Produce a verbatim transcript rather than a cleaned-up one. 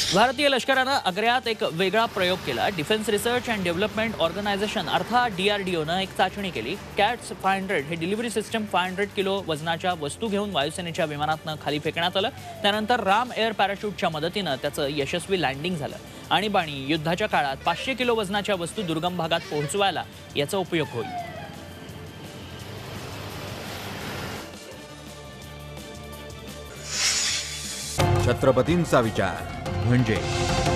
भारतीय लष्करानं अग्र्यात एक वेगळा प्रयोग केला। Defence research and development organisation अर्थात डी आर डी ओनं एक चाचणी केली। कॅट्स फाय हंड्रेड हे delivery system five hundred kilo वजनाच्या वस्तू घेऊन वायुसेनेच्या विमानातनं खाली फेकण्यात आलं। त्यानंतर राम एअर पॅराशूटच्या मदतीनं त्याचं यशस्वी लँडिंग झालं। आणीबाणी युद्धाच्या काळात पाचशे किलो वजनाच्या वस्तू दुर्गम भागात पोहोचवायला याचा उपयोग होईल। छत्रपतींचा विचार म्हणजे